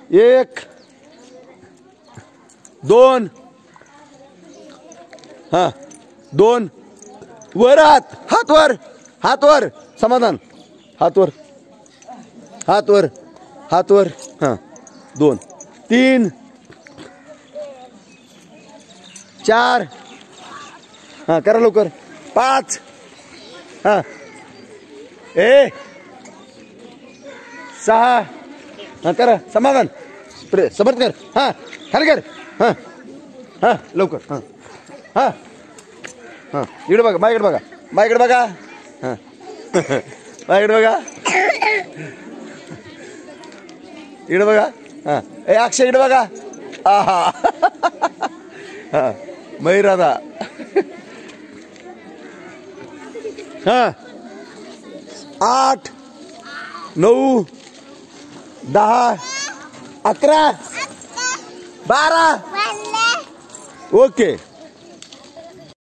1 2 हा 2 वर हात वर समाधान हात वर हा 2 3 4 हा करा लवकर 5 हा 6 हा करा समाधान समर्थ कर हा खाली कर हा हा लवकर हा हा हा इकडे बघा माझ्याकडे बघा हा माझ्याकडे बघा इकडे बघा हा अक्षय इकडे बघा आहा हा मैरादा हा 8 9 10 11 12 ओके